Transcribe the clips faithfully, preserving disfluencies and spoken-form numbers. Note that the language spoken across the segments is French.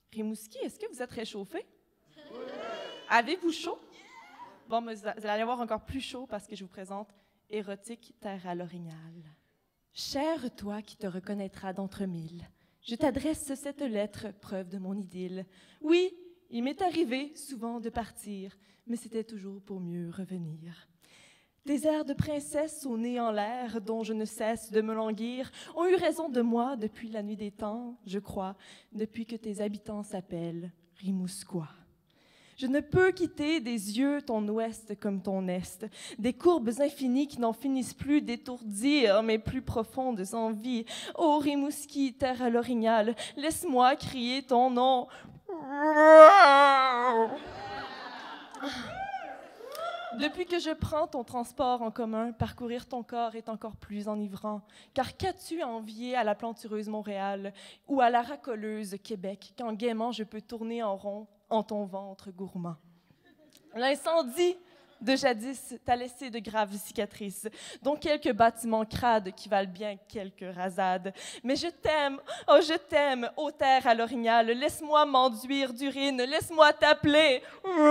Rimouski, est-ce que vous êtes réchauffé? Oui. Avez-vous chaud? Bon, mais vous allez avoir encore plus chaud parce que je vous présente Érotique, terre à l'orignal. Cher toi qui te reconnaîtras d'entre mille, je t'adresse cette lettre, preuve de mon idylle. Oui, il m'est arrivé souvent de partir, mais c'était toujours pour mieux revenir. Tes airs de princesse au nez en l'air, dont je ne cesse de me languir, ont eu raison de moi depuis la nuit des temps, je crois, depuis que tes habitants s'appellent Rimousquois. Je ne peux quitter des yeux ton ouest comme ton est, des courbes infinies qui n'en finissent plus d'étourdir mes plus profondes envies. Ô Rimouski, terre à l'orignal, laisse-moi crier ton nom. Depuis que je prends ton transport en commun, parcourir ton corps est encore plus enivrant. Car qu'as-tu à envier à la plantureuse Montréal ou à la racoleuse Québec, quand gaiement je peux tourner en rond en ton ventre gourmand? L'incendie de jadis t'a laissé de graves cicatrices, dont quelques bâtiments crades qui valent bien quelques rasades. Mais je t'aime, oh je t'aime, ô terre à l'orignal, laisse-moi m'enduire d'urine, laisse-moi t'appeler.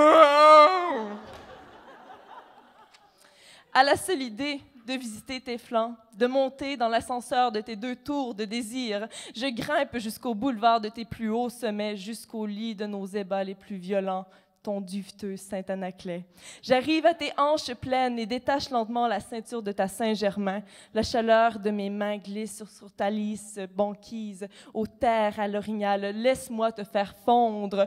À la seule idée de visiter tes flancs, de monter dans l'ascenseur de tes deux tours de désir, je grimpe jusqu'au boulevard de tes plus hauts sommets, jusqu'au lit de nos ébats les plus violents, ton duveteux Saint-Anaclet. J'arrive à tes hanches pleines et détache lentement la ceinture de ta Saint-Germain. La chaleur de mes mains glisse sur, sur ta lisse banquise, aux terres à l'orignal. Laisse-moi te faire fondre.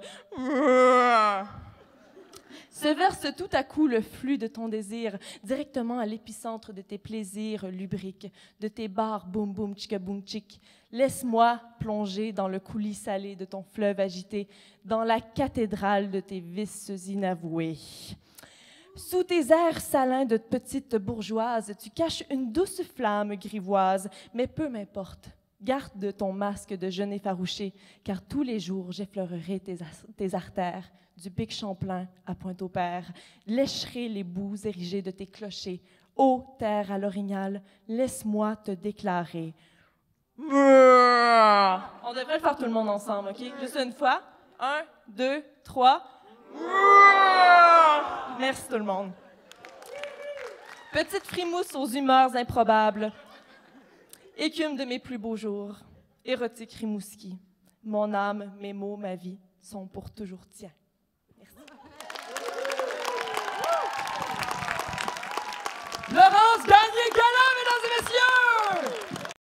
Se verse tout à coup le flux de ton désir directement à l'épicentre de tes plaisirs lubriques, de tes bars boum boum tchika boum tchik. Laisse-moi plonger dans le coulis salé de ton fleuve agité, dans la cathédrale de tes vices inavoués. Sous tes airs salins de petite bourgeoise, tu caches une douce flamme grivoise, mais peu m'importe. Garde ton masque de jeune effarouché, car tous les jours j'effleurerai tes, tes artères, du pic Champlain à Pointe-au-Père, lécherai les bouts érigés de tes clochers. Ô terre à l'orignal, laisse-moi te déclarer. On devrait le faire tout le monde ensemble, OK? Juste une fois. Un, deux, trois. Merci tout le monde. Petite frimousse aux humeurs improbables. Écume de mes plus beaux jours. Érotique Rimouski. Mon âme, mes mots, ma vie sont pour toujours tiens. Merci. Laurence Gagné-Galland, mesdames et messieurs!